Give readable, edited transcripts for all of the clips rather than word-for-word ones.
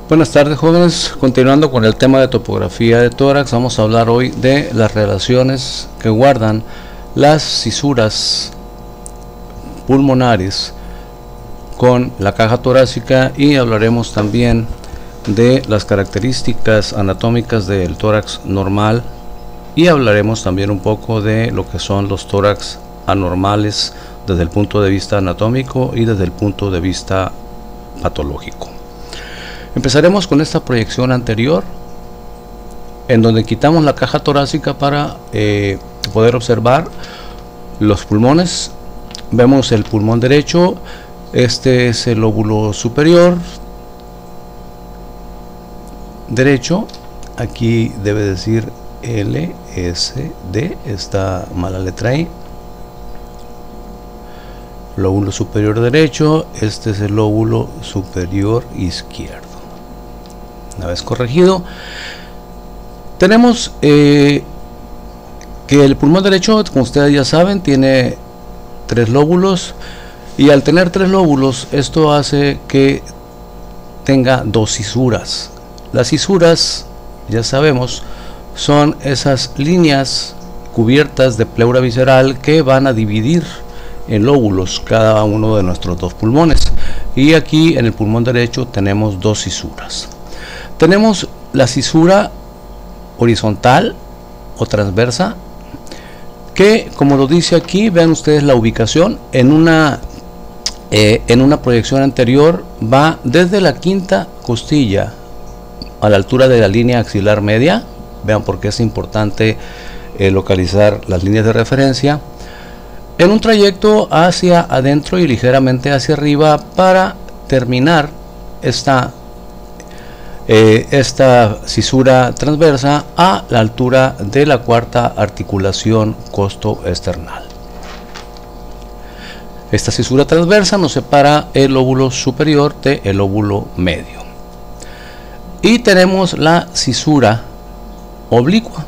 Buenas tardes, jóvenes. Continuando con el tema de topografía de tórax, vamos a hablar hoy de las relaciones que guardan las cisuras pulmonares con la caja torácica, y hablaremos también de las características anatómicas del tórax normal, y hablaremos también un poco de lo que son los tórax anormales desde el punto de vista anatómico y desde el punto de vista patológico. Empezaremos con esta proyección anterior, en donde quitamos la caja torácica para poder observar los pulmones. Vemos el pulmón derecho, este es el lóbulo superior derecho, aquí debe decir LSD, está mala letra I. Lóbulo superior derecho, este es el lóbulo superior izquierdo. Una vez corregido, tenemos que el pulmón derecho, como ustedes ya saben, tiene 3 lóbulos, y al tener 3 lóbulos, esto hace que tenga 2 cisuras. Las cisuras, ya sabemos, son esas líneas cubiertas de pleura visceral que van a dividir en lóbulos cada uno de nuestros 2 pulmones, y aquí en el pulmón derecho tenemos 2 cisuras. Tenemos la cisura horizontal o transversa, que, como lo dice aquí, vean ustedes la ubicación en una proyección anterior, va desde la quinta costilla a la altura de la línea axilar media. Vean por qué es importante localizar las líneas de referencia, en un trayecto hacia adentro y ligeramente hacia arriba, para terminar esta cisura transversa a la altura de la cuarta articulación costoesternal. Esta cisura transversa nos separa el lóbulo superior del lóbulo medio. Y tenemos la cisura oblicua.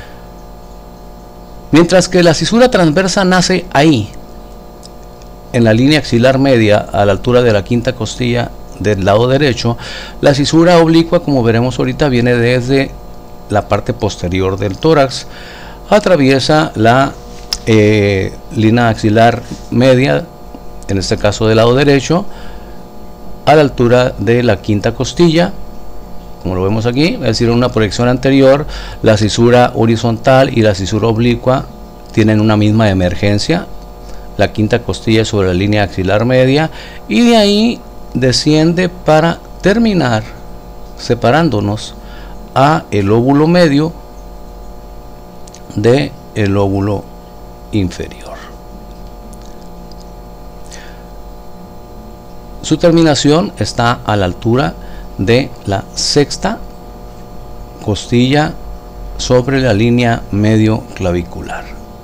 Mientras que la cisura transversa nace ahí, en la línea axilar media, a la altura de la quinta costilla del lado derecho, la cisura oblicua, como veremos ahorita, viene desde la parte posterior del tórax, atraviesa la línea axilar media, en este caso del lado derecho, a la altura de la quinta costilla, como lo vemos aquí. Es decir, en una proyección anterior, la cisura horizontal y la cisura oblicua tienen una misma emergencia, la quinta costilla sobre la línea axilar media, y de ahí desciende para terminar separándonos a el lóbulo medio del lóbulo inferior. Su terminación está a la altura de la sexta costilla sobre la línea medio clavicular.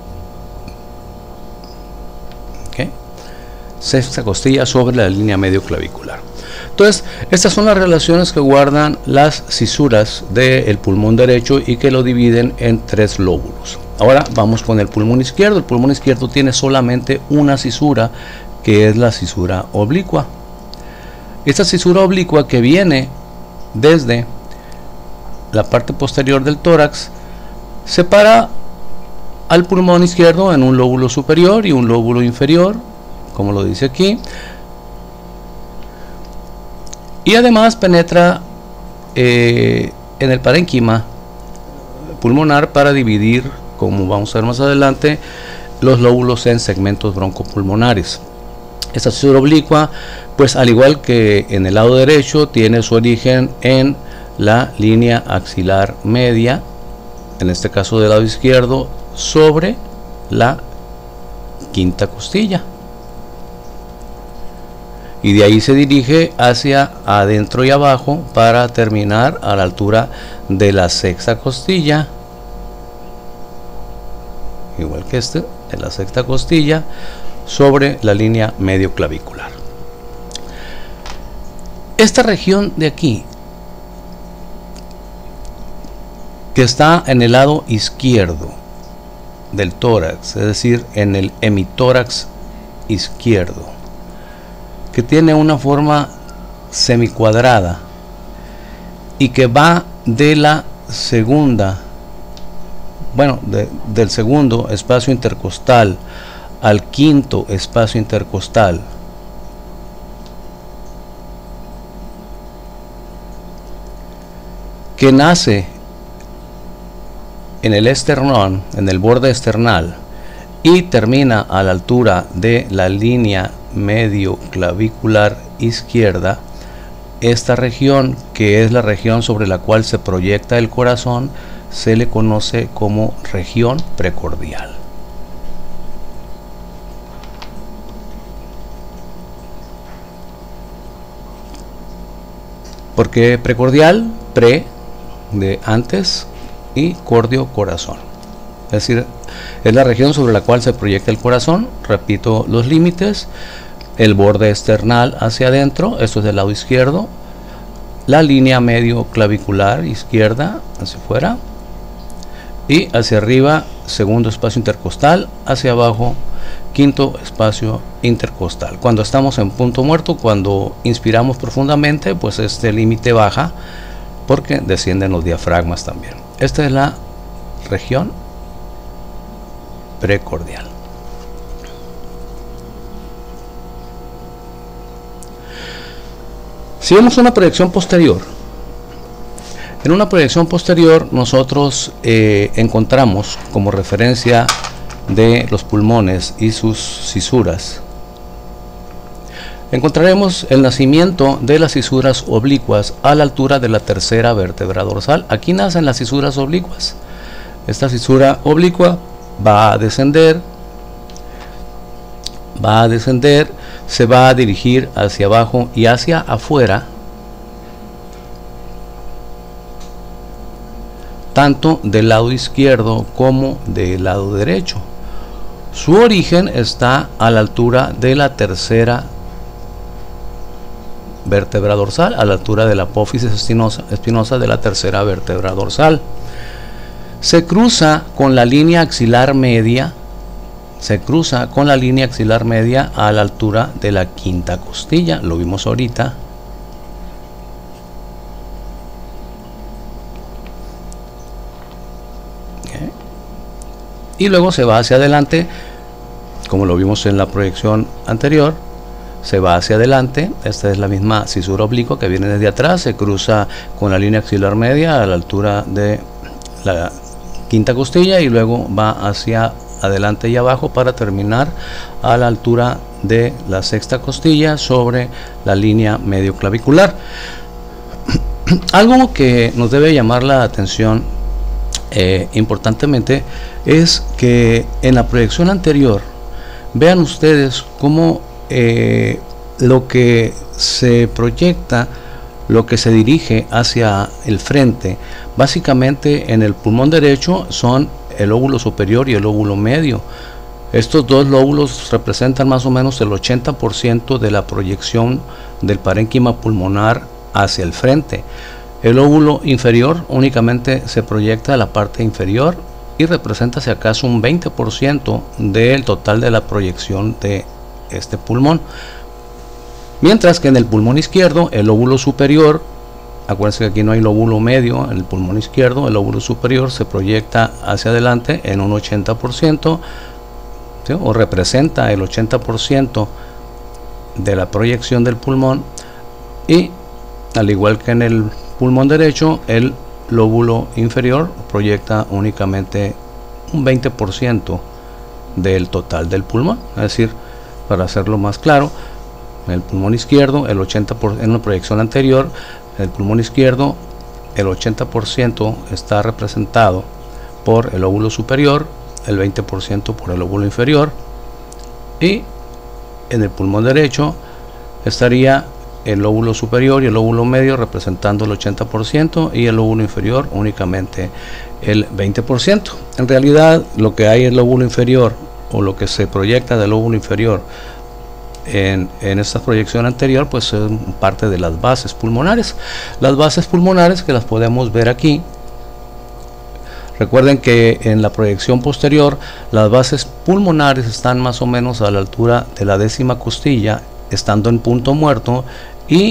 Sexta costilla sobre la línea medio clavicular. Entonces, estas son las relaciones que guardan las cisuras del pulmón derecho y que lo dividen en 3 lóbulos. Ahora vamos con el pulmón izquierdo. El pulmón izquierdo tiene solamente una cisura, que es la cisura oblicua. Esta cisura oblicua, que viene desde la parte posterior del tórax, separa al pulmón izquierdo en un lóbulo superior y un lóbulo inferior, como lo dice aquí, y además penetra en el parénquima pulmonar para dividir, como vamos a ver más adelante, los lóbulos en segmentos broncopulmonares. Esta cisura oblicua, pues al igual que en el lado derecho, tiene su origen en la línea axilar media, en este caso del lado izquierdo, sobre la quinta costilla, y de ahí se dirige hacia adentro y abajo para terminar a la altura de la sexta costilla, igual que este, en la sexta costilla, sobre la línea medio clavicular. Esta región de aquí, que está en el lado izquierdo del tórax, es decir, en el hemitórax izquierdo, que tiene una forma semicuadrada, y que va de la segunda, bueno, del segundo espacio intercostal al quinto espacio intercostal, que nace en el esternón, en el borde esternal, y termina a la altura de la línea medio clavicular izquierda. Esta región, que es la región sobre la cual se proyecta el corazón, se le conoce como región precordial. ¿Por qué precordial? Pre de antes y cordio corazón. Es decir, es la región sobre la cual se proyecta el corazón. Repito los límites: el borde esternal hacia adentro, esto es del lado izquierdo, la línea medio clavicular izquierda hacia afuera, y hacia arriba segundo espacio intercostal, hacia abajo quinto espacio intercostal. Cuando estamos en punto muerto, cuando inspiramos profundamente, pues este límite baja porque descienden los diafragmas también. Esta es la región precordial. Si vemos una proyección posterior, en una proyección posterior nosotros encontramos como referencia de los pulmones y sus cisuras, encontraremos el nacimiento de las cisuras oblicuas a la altura de la tercera vértebra dorsal. Aquí nacen las cisuras oblicuas. Esta cisura oblicua va a descender, se va a dirigir hacia abajo y hacia afuera, tanto del lado izquierdo como del lado derecho. Su origen está a la altura de la tercera vértebra dorsal, a la altura de la apófisis espinosa de la tercera vértebra dorsal. Se cruza con la línea axilar media, a la altura de la quinta costilla, lo vimos ahorita. Y luego se va hacia adelante, como lo vimos en la proyección anterior, se va hacia adelante. Esta es la misma cisura oblicua que viene desde atrás, se cruza con la línea axilar media a la altura de la quinta costilla y luego va hacia adelante y abajo para terminar a la altura de la sexta costilla sobre la línea medio clavicular. Algo que nos debe llamar la atención importantemente es que en la proyección anterior, vean ustedes cómo lo que se proyecta, lo que se dirige hacia el frente, básicamente en el pulmón derecho son el lóbulo superior y el lóbulo medio. Estos dos lóbulos representan más o menos el 80% de la proyección del parénquima pulmonar hacia el frente. El lóbulo inferior únicamente se proyecta a la parte inferior y representa si acaso un 20% del total de la proyección de este pulmón. Mientras que en el pulmón izquierdo, el lóbulo superior, acuérdense que aquí no hay lóbulo medio, en el pulmón izquierdo, el lóbulo superior se proyecta hacia adelante en un 80%, ¿sí? O representa el 80% de la proyección del pulmón, y al igual que en el pulmón derecho, el lóbulo inferior proyecta únicamente un 20% del total del pulmón. Es decir, para hacerlo más claro, en el pulmón izquierdo, el 80%, en una proyección anterior, el pulmón izquierdo, el 80% está representado por el lóbulo superior, el 20% por el lóbulo inferior, y en el pulmón derecho estaría el lóbulo superior y el lóbulo medio representando el 80% y el lóbulo inferior únicamente el 20%. En realidad, lo que hay en el lóbulo inferior, o lo que se proyecta del lóbulo inferior en esta proyección anterior, pues es parte de las bases pulmonares. Las bases pulmonares, que las podemos ver aquí. Recuerden que en la proyección posterior las bases pulmonares están más o menos a la altura de la décima costilla, estando en punto muerto, y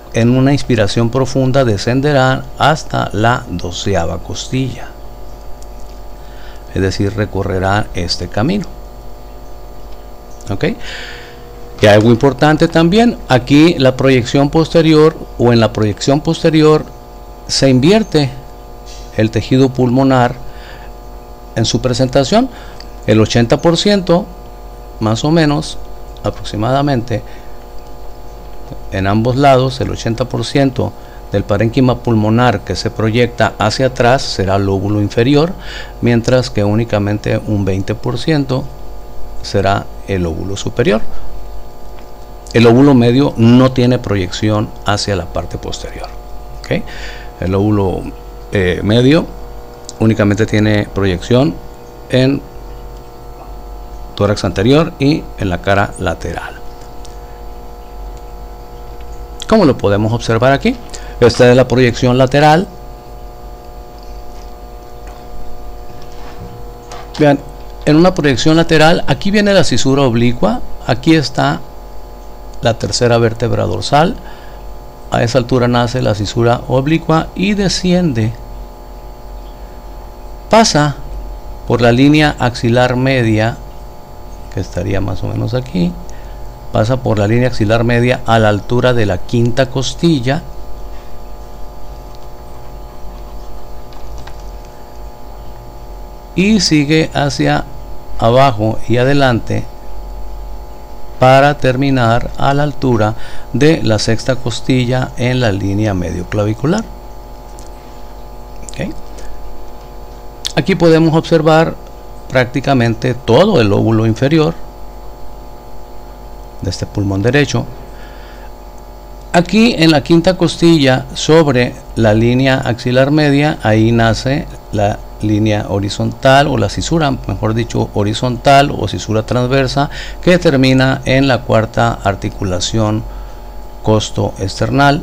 en una inspiración profunda descenderán hasta la 12ª costilla, es decir, recorrerán este camino. ¿Ok? Y algo importante también, aquí la proyección posterior, o en la proyección posterior se invierte el tejido pulmonar en su presentación. El 80% más o menos aproximadamente en ambos lados, el 80% del parénquima pulmonar que se proyecta hacia atrás será el lóbulo inferior, mientras que únicamente un 20% será el lóbulo superior. El lóbulo medio no tiene proyección hacia la parte posterior. ¿Okay? El lóbulo medio únicamente tiene proyección en tórax anterior y en la cara lateral. ¿Cómo lo podemos observar aquí? Esta es la proyección lateral. Vean, en una proyección lateral, aquí viene la cisura oblicua, aquí está la tercera vértebra dorsal, a esa altura nace la cisura oblicua y desciende, pasa por la línea axilar media, que estaría más o menos aquí, pasa por la línea axilar media a la altura de la 5ª costilla, y sigue hacia abajo y adelante para terminar a la altura de la 6ª costilla en la línea medio clavicular. ¿Okay? Aquí podemos observar prácticamente todo el lóbulo inferior de este pulmón derecho. Aquí en la 5ª costilla, sobre la línea axilar media, ahí nace la línea horizontal, o la cisura, mejor dicho, horizontal o cisura transversa, que termina en la 4ª articulación costo-esternal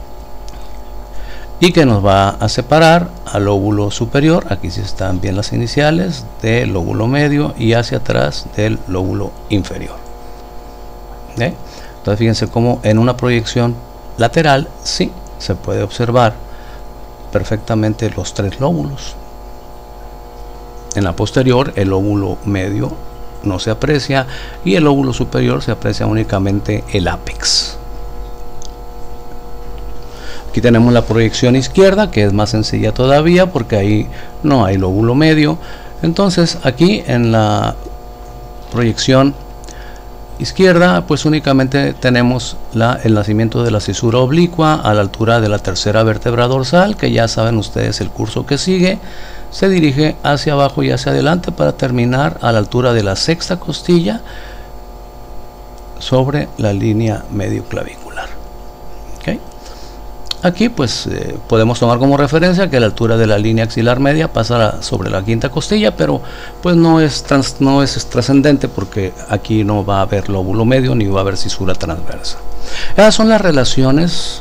y que nos va a separar al lóbulo superior, aquí sí están bien las iniciales, del lóbulo medio, y hacia atrás del lóbulo inferior. ¿Okay? Entonces fíjense cómo en una proyección lateral sí se puede observar perfectamente los 3 lóbulos. En la posterior el lóbulo medio no se aprecia y el lóbulo superior se aprecia únicamente el ápex. Aquí tenemos la proyección izquierda, que es más sencilla todavía porque ahí no hay lóbulo medio. Entonces aquí en la proyección izquierda pues únicamente tenemos el nacimiento de la cisura oblicua a la altura de la tercera vértebra dorsal, que ya saben ustedes el curso que sigue. Se dirige hacia abajo y hacia adelante para terminar a la altura de la 6ª costilla sobre la línea medio clavicular. ¿Okay? Aquí pues podemos tomar como referencia que la altura de la línea axilar media pasa sobre la 5ª costilla, pero pues no es trascendente porque aquí no va a haber lóbulo medio ni va a haber cisura transversa. Esas son las relaciones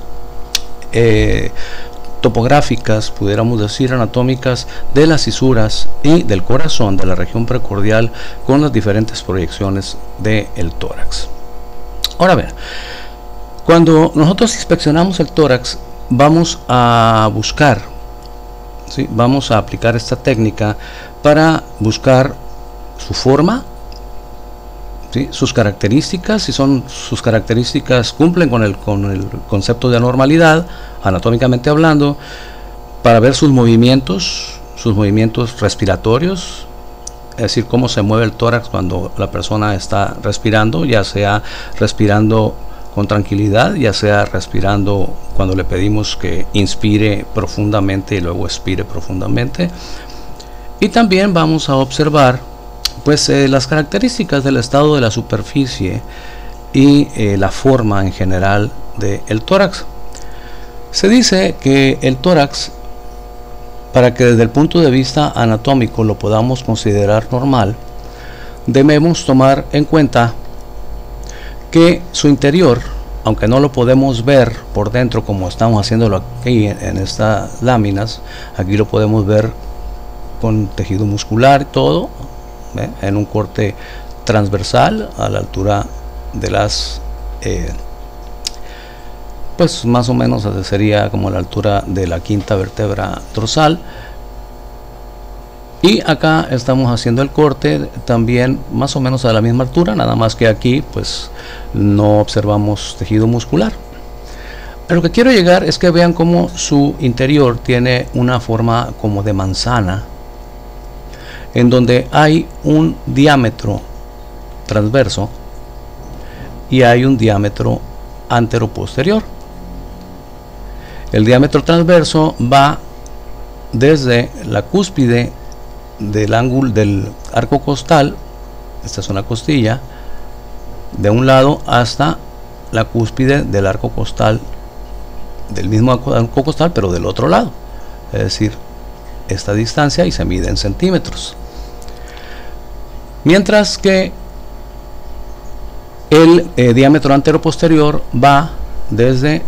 topográficas, pudiéramos decir anatómicas, de las cisuras y del corazón, de la región precordial, con las diferentes proyecciones del tórax. Ahora bien, cuando nosotros inspeccionamos el tórax, vamos a buscar, ¿sí? Vamos a aplicar esta técnica para buscar su forma, ¿sí? Sus características, si son sus características cumplen con el concepto de anormalidad, anatómicamente hablando, para ver sus movimientos respiratorios, es decir, cómo se mueve el tórax cuando la persona está respirando, ya sea respirando con tranquilidad, ya sea respirando cuando le pedimos que inspire profundamente y luego expire profundamente. Y también vamos a observar pues las características del estado de la superficie y la forma en general del tórax. Se dice que el tórax, para que desde el punto de vista anatómico lo podamos considerar normal, debemos tomar en cuenta que su interior, aunque no lo podemos ver por dentro como estamos haciéndolo aquí en estas láminas, aquí lo podemos ver con tejido muscular y todo, en un corte transversal a la altura de las pues más o menos sería como la altura de la quinta vértebra dorsal. Y acá estamos haciendo el corte también más o menos a la misma altura, nada más que aquí pues no observamos tejido muscular. A lo que quiero llegar es que vean cómo su interior tiene una forma como de manzana, en donde hay un diámetro transverso y hay un diámetro anteroposterior. El diámetro transverso va desde la cúspide del ángulo del arco costal, esta es una costilla, de un lado hasta la cúspide del arco costal, del mismo arco costal, pero del otro lado, es decir, esta distancia, y se mide en centímetros. Mientras que el diámetro anteroposterior va desde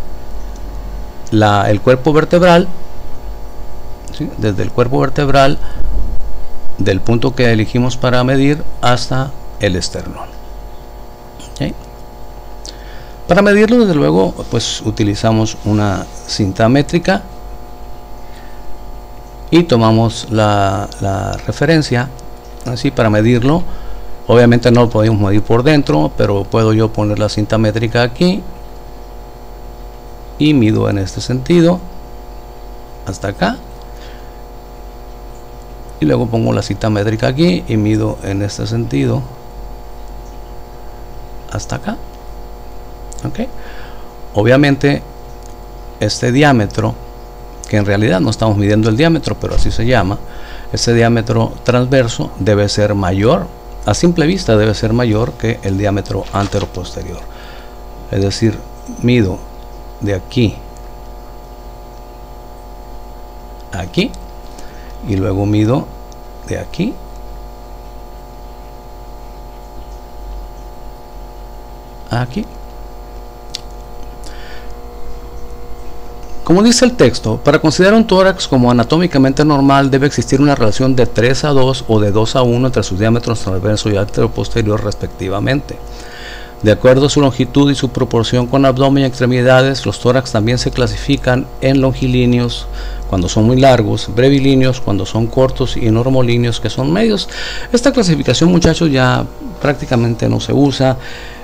el cuerpo vertebral, ¿sí? Desde el cuerpo vertebral del punto que elegimos para medir hasta el esternón. ¿Okay? Para medirlo, desde luego, pues utilizamos una cinta métrica y tomamos la referencia así para medirlo. Obviamente no lo podemos medir por dentro, pero puedo yo poner la cinta métrica aquí y mido en este sentido hasta acá, y luego pongo la cinta métrica aquí y mido en este sentido hasta acá. ¿Okay? Obviamente este diámetro, que en realidad no estamos midiendo el diámetro, pero así se llama, este diámetro transverso debe ser mayor, a simple vista debe ser mayor que el diámetro anteroposterior. Es decir, mido de aquí a aquí y luego mido de aquí a aquí. Como dice el texto, para considerar un tórax como anatómicamente normal debe existir una relación de 3:2 o de 2:1 entre sus diámetros transverso y anteroposterior respectivamente. De acuerdo a su longitud y su proporción con abdomen y extremidades, los tórax también se clasifican en longilíneos cuando son muy largos, brevilíneos cuando son cortos y normolíneos que son medios. Esta clasificación, muchachos, ya prácticamente no se usa.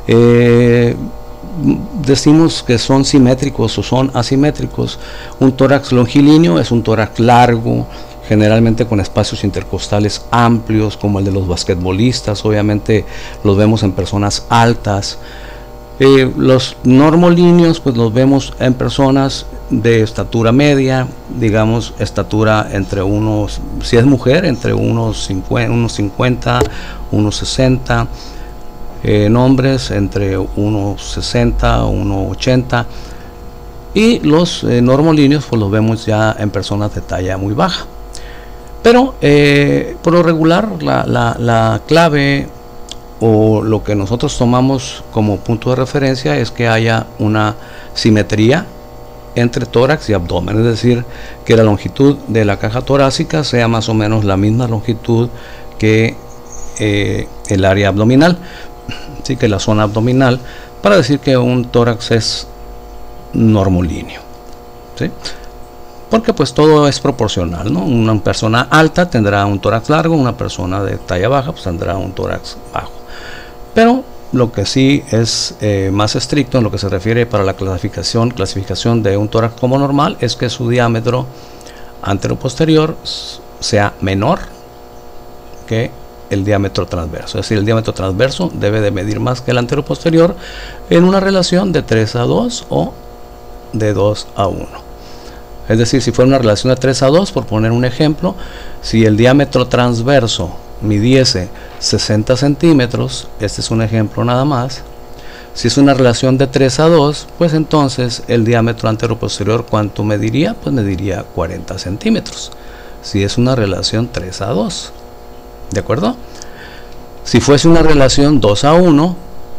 Decimos que son simétricos o son asimétricos. Un tórax longilíneo es un tórax largo, generalmente con espacios intercostales amplios, como el de los basquetbolistas. Obviamente los vemos en personas altas. Los normolíneos pues los vemos en personas de estatura media, digamos estatura entre unos, si es mujer, entre unos 50, unos 60, en hombres entre unos 60, unos 80, y los normolíneos pues los vemos ya en personas de talla muy baja. Pero por lo regular la clave o lo que nosotros tomamos como punto de referencia es que haya una simetría entre tórax y abdomen, es decir, que la longitud de la caja torácica sea más o menos la misma longitud que el área abdominal, así que la zona abdominal, para decir que un tórax es normolíneo, ¿sí? Porque pues todo es proporcional, ¿no? Una persona alta tendrá un tórax largo, una persona de talla baja pues tendrá un tórax bajo. Pero lo que sí es más estricto en lo que se refiere para la clasificación de un tórax como normal es que su diámetro anteroposterior sea menor que el diámetro transverso. Es decir, el diámetro transverso debe de medir más que el anteroposterior en una relación de 3:2 o de 2:1. Es decir, si fuera una relación de 3:2, por poner un ejemplo, si el diámetro transverso midiese 60 centímetros, este es un ejemplo nada más, si es una relación de 3:2, pues entonces el diámetro anteroposterior, ¿cuánto mediría? Pues mediría 40 centímetros, si es una relación 3:2, ¿de acuerdo? Si fuese una relación 2:1,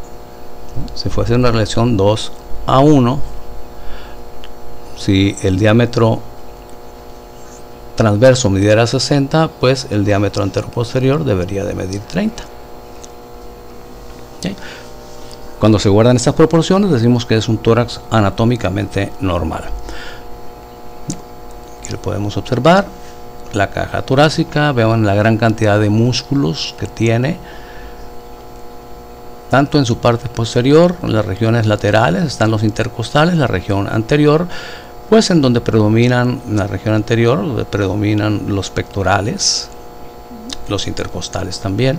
si el diámetro transverso midiera 60, pues el diámetro anteroposterior debería de medir 30. ¿Okay? Cuando se guardan estas proporciones decimos que es un tórax anatómicamente normal. Aquí lo podemos observar, la caja torácica, vean la gran cantidad de músculos que tiene, tanto en su parte posterior, en las regiones laterales están los intercostales, la región anterior, pues en donde predominan, en la región anterior, donde predominan los pectorales, los intercostales también.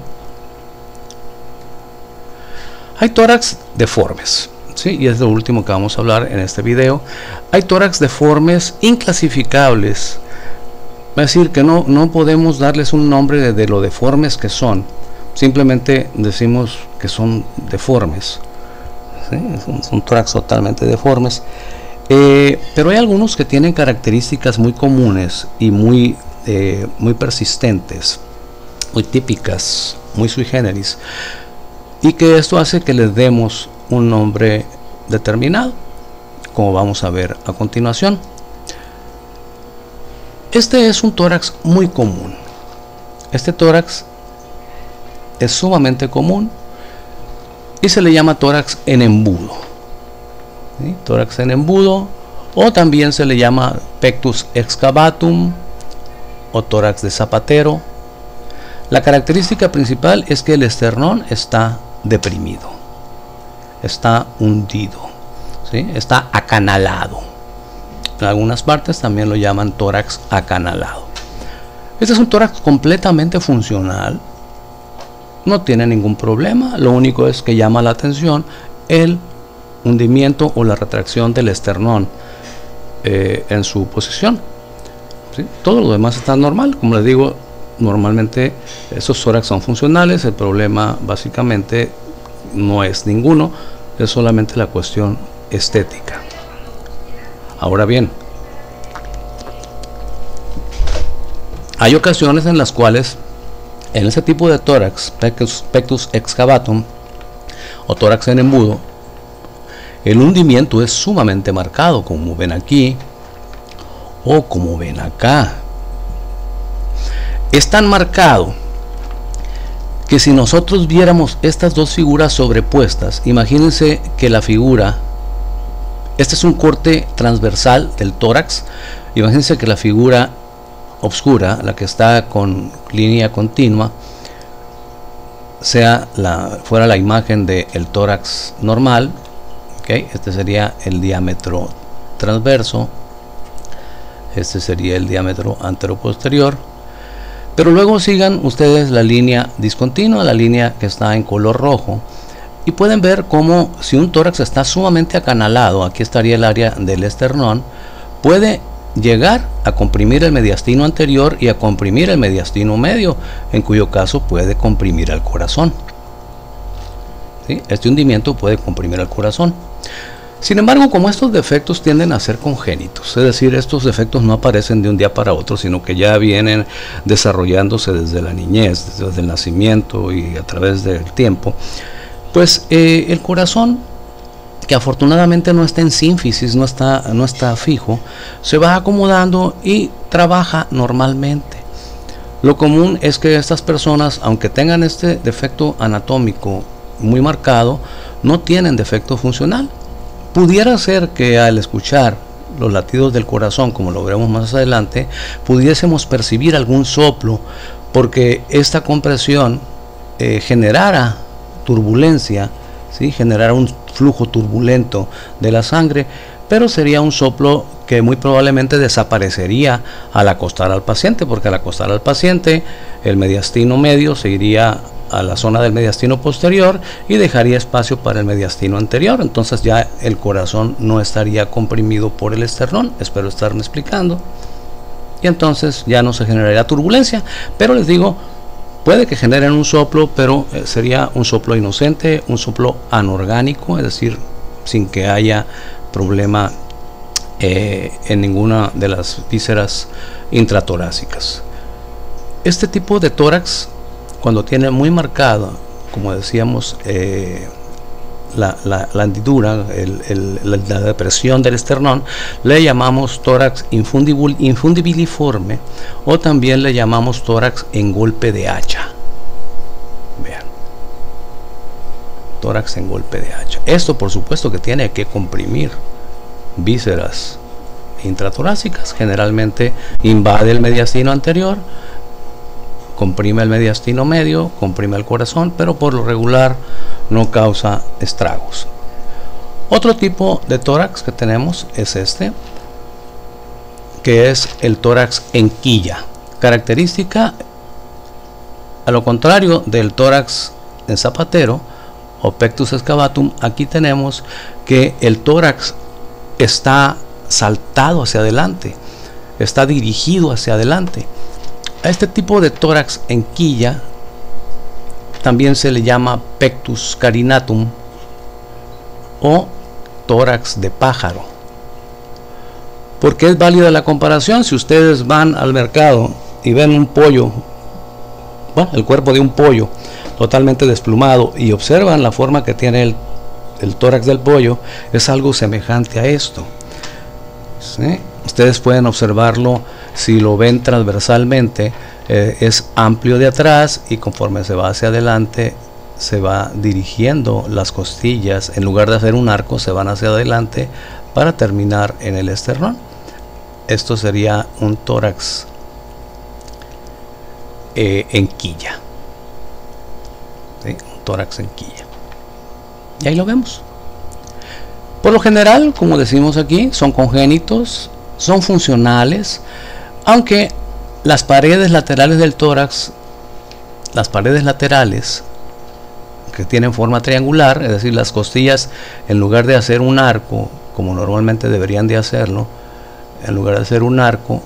Hay tórax deformes, ¿sí? Y es lo último que vamos a hablar en este video. Hay tórax deformes inclasificables, es decir, que no podemos darles un nombre de lo deformes que son, simplemente decimos que son deformes, ¿sí? Son tórax totalmente deformes, pero hay algunos que tienen características muy comunes y muy persistentes, muy típicas, muy sui generis, y que esto hace que les demos un nombre determinado, como vamos a ver a continuación. Este es un tórax muy común. Este tórax es sumamente común y se le llama tórax en embudo, ¿sí? Tórax en embudo, o también se le llama pectus excavatum o tórax de zapatero. La característica principal es que el esternón está deprimido, está hundido, ¿sí? Está acanalado. En algunas partes también lo llaman tórax acanalado. Este es un tórax completamente funcional, no tiene ningún problema, lo único es que llama la atención el hundimiento o la retracción del esternón en su posición, ¿sí? Todo lo demás está normal, como les digo. Normalmente esos tórax son funcionales, el problema básicamente no es ninguno, es solamente la cuestión estética. Ahora bien, hay ocasiones en las cuales en ese tipo de tórax, pectus excavatum o tórax en embudo, el hundimiento es sumamente marcado, como ven aquí o como ven acá. Es tan marcado que si nosotros viéramos estas dos figuras sobrepuestas, imagínense que la figura, este es un corte transversal del tórax, imagínense que la figura oscura, la que está con línea continua, fuera la imagen del tórax normal, ¿okay? Este sería el diámetro transverso, este sería el diámetro anteroposterior. Pero luego sigan ustedes la línea discontinua, la línea que está en color rojo, y pueden ver cómo si un tórax está sumamente acanalado, aquí estaría el área del esternón, puede llegar a comprimir el mediastino anterior y a comprimir el mediastino medio, en cuyo caso puede comprimir al corazón, ¿sí? Este hundimiento puede comprimir al corazón. Sin embargo, como estos defectos tienden a ser congénitos, es decir, estos defectos no aparecen de un día para otro, sino que ya vienen desarrollándose desde la niñez, desde el nacimiento y a través del tiempo, pues el corazón, que afortunadamente no está en sínfisis, no está fijo, se va acomodando y trabaja normalmente. Lo común es que estas personas, aunque tengan este defecto anatómico muy marcado, no tienen defecto funcional. Pudiera ser que al escuchar los latidos del corazón, como lo veremos más adelante, pudiésemos percibir algún soplo, porque esta compresión generara turbulencia, ¿sí? Generara un flujo turbulento de la sangre, pero sería un soplo que muy probablemente desaparecería al acostar al paciente, porque al acostar al paciente el mediastino medio se iría a la zona del mediastino posterior y dejaría espacio para el mediastino anterior. Entonces ya el corazón no estaría comprimido por el esternón, espero estarme explicando, y entonces ya no se generaría turbulencia. Pero les digo, puede que generen un soplo, pero sería un soplo inocente, un soplo anorgánico, es decir, sin que haya problema en ninguna de las vísceras intratorácicas. Este tipo de tórax, cuando tiene muy marcada, como decíamos, la hendidura, la depresión del esternón, le llamamos tórax infundibiliforme, o también le llamamos tórax en golpe de hacha. Vean. tórax en golpe de hacha. Esto por supuesto que tiene que comprimir vísceras intratorácicas. Generalmente invade el mediastino anterior, comprime el mediastino medio, comprime el corazón, pero por lo regular no causa estragos. Otro tipo de tórax que tenemos es este, que es el tórax en quilla. Característica, a lo contrario del tórax en zapatero o pectus excavatum, aquí tenemos que el tórax está saltado hacia adelante, está dirigido hacia adelante. A este tipo de tórax en quilla también se le llama pectus carinatum o tórax de pájaro. ¿Por qué es válida la comparación? Si ustedes van al mercado y ven un pollo, bueno, el cuerpo de un pollo totalmente desplumado, y observan la forma que tiene el tórax del pollo, es algo semejante a esto, ¿sí? Ustedes pueden observarlo si lo ven transversalmente, es amplio de atrás, y conforme se va hacia adelante se va dirigiendo las costillas. En lugar de hacer un arco, se van hacia adelante para terminar en el esternón. Esto sería un tórax en quilla, ¿sí? Un tórax en quilla, y ahí lo vemos. Por lo general, como decimos aquí, son congénitos, son funcionales, aunque las paredes laterales del tórax, las paredes laterales que tienen forma triangular, es decir, las costillas, en lugar de hacer un arco como normalmente deberían de hacerlo, en lugar de hacer un arco,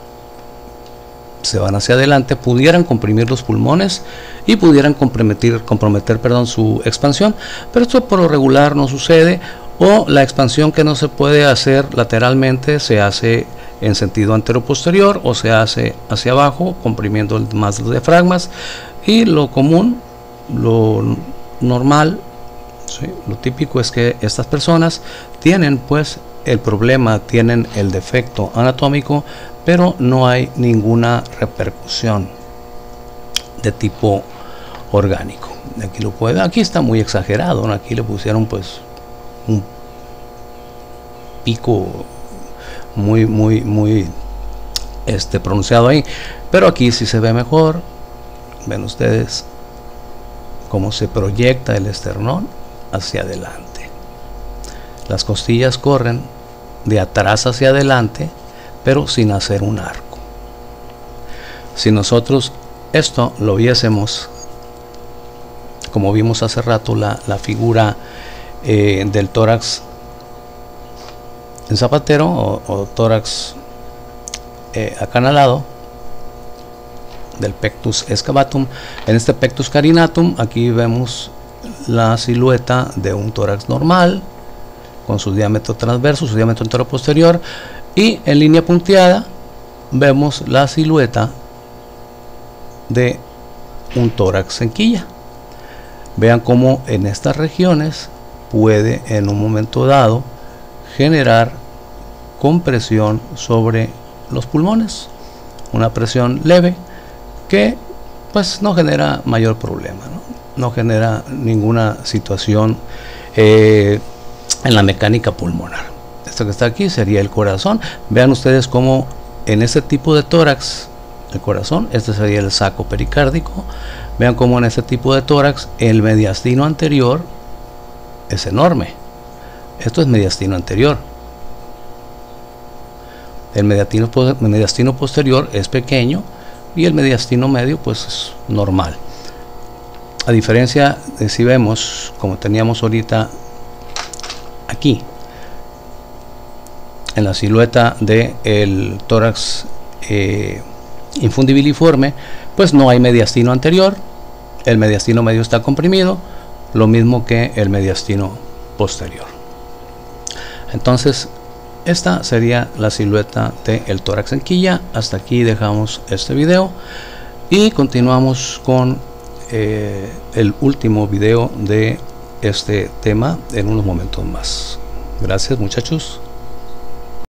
se van hacia adelante, pudieran comprimir los pulmones y pudieran comprometer su expansión, pero esto por lo regular no sucede, o la expansión que no se puede hacer lateralmente se hace en sentido anteroposterior o se hace hacia abajo, comprimiendo más los diafragmas. Y lo común, lo normal, ¿sí?, lo típico es que estas personas tienen pues el problema, tienen el defecto anatómico, pero no hay ninguna repercusión de tipo orgánico. Aquí lo puede, aquí está muy exagerado, ¿no? Aquí le pusieron pues un pico muy pronunciado ahí, pero aquí sí se ve mejor. Ven ustedes cómo se proyecta el esternón hacia adelante. Las costillas corren de atrás hacia adelante, pero sin hacer un arco. Si nosotros esto lo viésemos, como vimos hace rato la figura del tórax en zapatero o tórax acanalado del pectus excavatum, en este pectus carinatum aquí vemos la silueta de un tórax normal con su diámetro transverso, su diámetro anteroposterior, y en línea punteada vemos la silueta de un tórax en quilla. Vean cómo en estas regiones puede en un momento dado generar compresión sobre los pulmones, una presión leve que pues no genera mayor problema, no genera ninguna situación en la mecánica pulmonar. Esto que está aquí sería el corazón. Vean ustedes cómo en este tipo de tórax, el corazón, este sería el saco pericárdico. Vean cómo en este tipo de tórax el mediastino anterior es enorme. Esto es mediastino anterior. El mediastino posterior es pequeño y el mediastino medio pues es normal. A diferencia de si vemos como teníamos ahorita aquí en la silueta del tórax infundibiliforme, pues no hay mediastino anterior, el mediastino medio está comprimido, lo mismo que el mediastino posterior. Entonces esta sería la silueta del tórax en quilla. Hasta aquí dejamos este video y continuamos con el último video de este tema en unos momentos más. Gracias, muchachos.